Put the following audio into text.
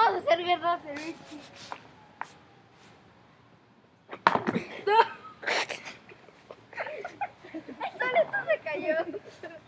vamos a hacer guerra civil. No. El solito se cayó.